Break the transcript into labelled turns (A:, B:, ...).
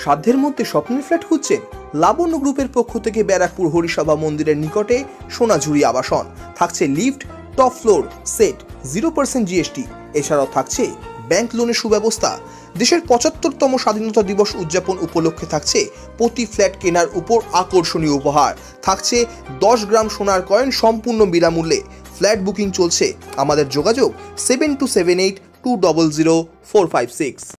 A: সাধ্যের মধ্যে স্বপ্নের ফ্ল্যাট খুঁজছেন? লাবণ্য গ্রুপের পক্ষ থেকে ব্যারাকপুর হরিসভা মন্দিরের নিকটে সোনাঝুরি আবাসন। থাকছে lift, top floor, set, 0% GST. এছাড়াও থাকছে ব্যাংক লোনের সুব্যবস্থা। দেশের ৭৫তম স্বাধীনতা দিবস উদযাপন উপলক্ষে থাকছে প্রতি ফ্ল্যাট কেনার উপর আকর্ষণীয় উপহার। থাকছে 10 গ্রাম সোনার কয়েন সম্পূর্ণ বিনামূল্যে। ফ্ল্যাট বুকিং চলছে। আমাদের যোগাযোগ 7278200456।